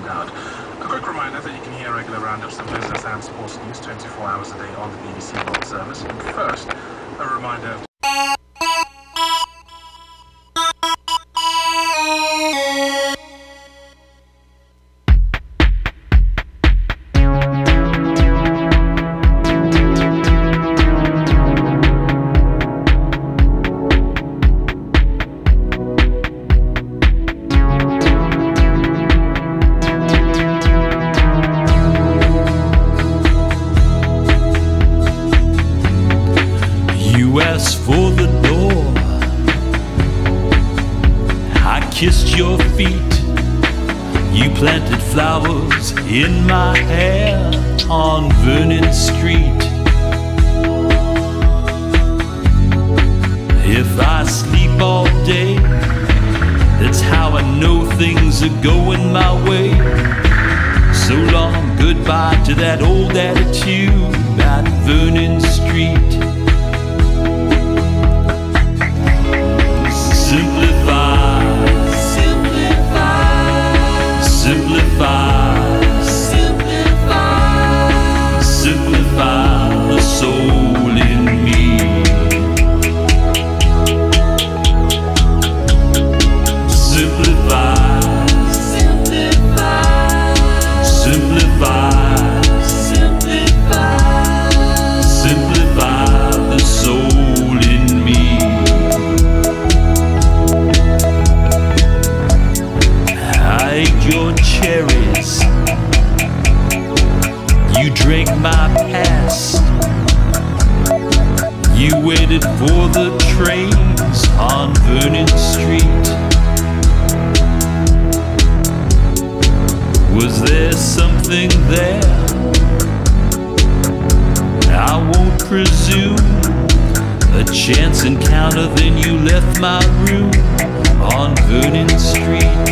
tuned out. A quick reminder that you can hear regular roundups of business and sports news 24 hours a day on the BBC World Service. And first, a reminder of for the door. I kissed your feet. You planted flowers in my hair on Vernon Street. If I sleep all day, that's how I know things are going my way. So long goodbye to that old attitude at Vernon Street. Simplify the soul in me. Simplify the soul in me. I ate your cherries, you drank my past. You waited for the trains on Vernon Street. Was there something there? I won't presume. A chance encounter, then you left my room on Vernon Street.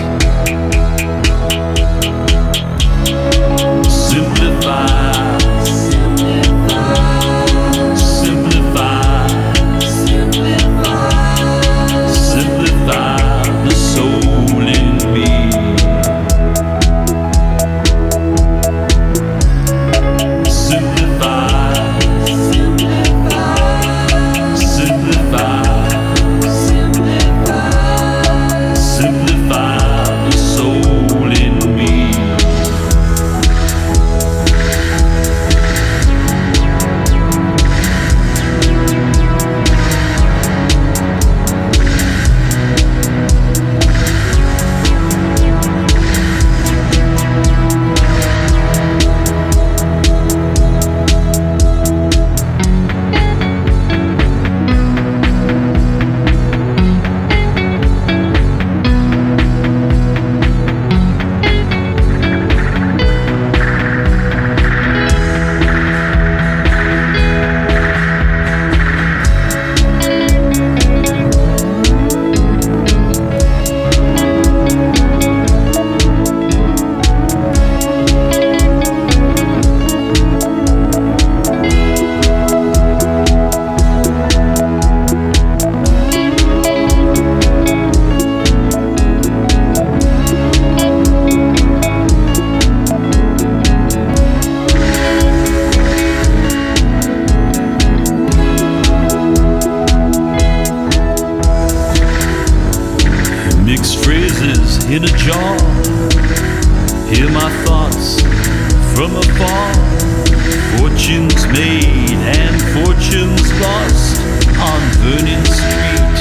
Mixed phrases in a jar. Hear my thoughts from afar. Fortunes made and fortunes lost on Vernon Street.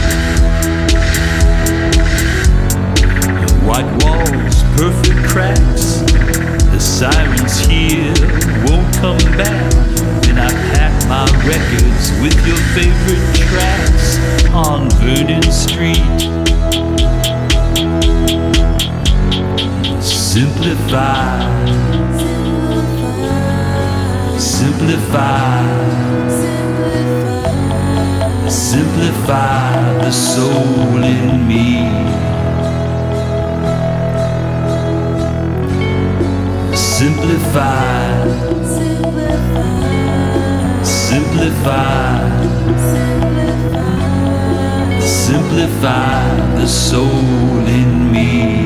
White walls, perfect cracks. The sirens here won't come back. Then I pack my records with your favorite tracks on Vernon Street. Simplify the soul in me. Simplify the soul in me.